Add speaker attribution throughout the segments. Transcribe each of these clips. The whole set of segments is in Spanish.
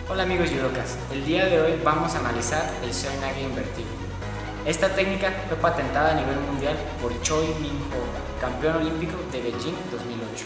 Speaker 1: Hola amigos judokas, el día de hoy vamos a analizar el Seoi Nage invertido. Esta técnica fue patentada a nivel mundial por Choi Min-ho, campeón olímpico de Beijing 2008.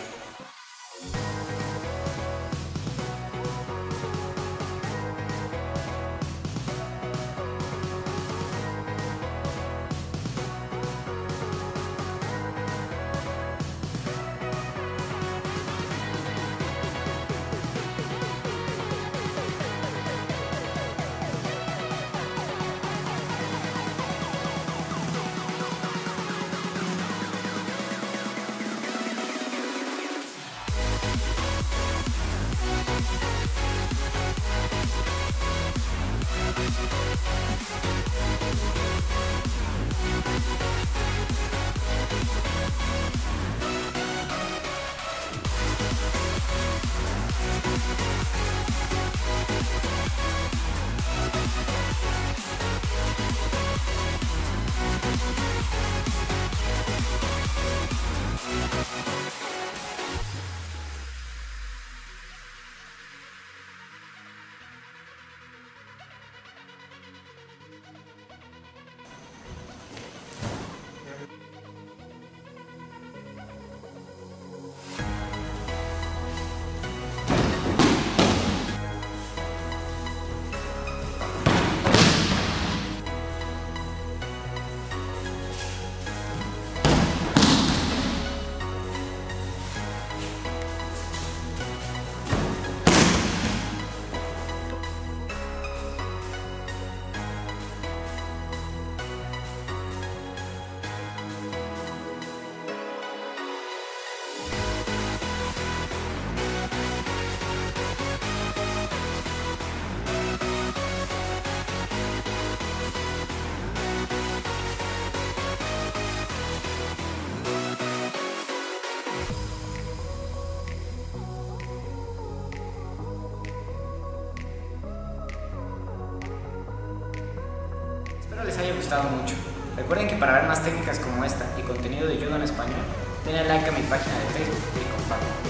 Speaker 1: Espero les haya gustado mucho. Recuerden que para ver más técnicas como esta y contenido de judo en español, denle like a mi página de Facebook y compartan.